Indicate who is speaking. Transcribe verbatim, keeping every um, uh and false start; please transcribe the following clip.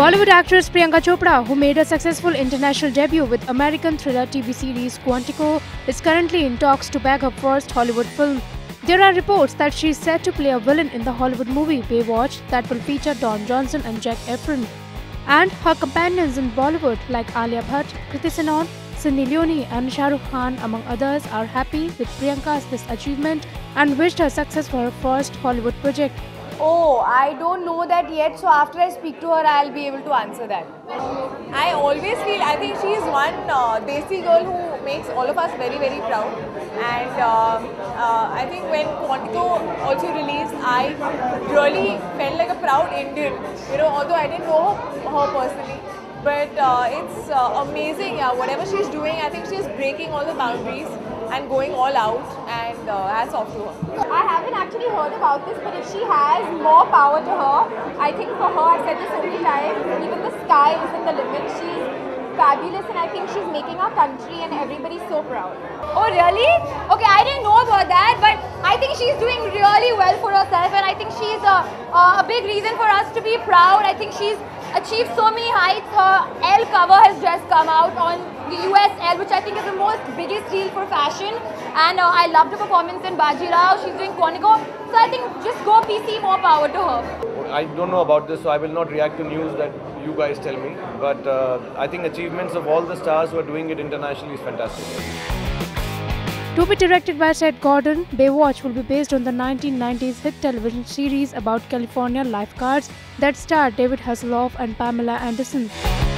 Speaker 1: Bollywood actress Priyanka Chopra, who made a successful international debut with American thriller T V series Quantico, is currently in talks to bag her first Hollywood film. There are reports that she is set to play a villain in the Hollywood movie Baywatch that will feature Don Johnson and Zac Efron. And her companions in Bollywood like Alia Bhatt, Kriti Sanon, Sunny Leone and Shah Rukh Khan among others are happy with Priyanka's this achievement and wished her success for her first Hollywood project.
Speaker 2: Oh, I don't know that yet, so after I speak to her, I'll be able to answer that. I always feel, I think she is one uh, Desi girl who makes all of us very, very proud. And um, uh, I think when Quantico also released, I really felt like a proud Indian, you know, although I didn't know her, her personally. But uh, it's uh, amazing, yeah, whatever she's doing, I think she's breaking all the boundaries and going all out, and uh, hats off to her.
Speaker 3: I haven't actually heard about this, but if she has, more power to her. I think for her, I've said this so many times, even the sky isn't the limit. She's fabulous and I think she's making our country and everybody's so proud.
Speaker 2: Oh really? Okay, I didn't know about that, but I think she's doing really well for herself and I think she's a, a big reason for us to be proud. I think she's achieved so many heights. Her Elle cover has just come out on the U S Elle, which I think is the most biggest deal for fashion, and uh, I loved her performance in Bajirao. She's doing Quantico, so I think just go P C, more power to her.
Speaker 4: I don't know about this, so I will not react to news that you guys tell me, but uh, I think achievements of all the stars who are doing it internationally is fantastic.
Speaker 1: To be directed by Seth Gordon, Baywatch will be based on the nineteen nineties hit television series about California lifeguards that starred David Hasselhoff and Pamela Anderson.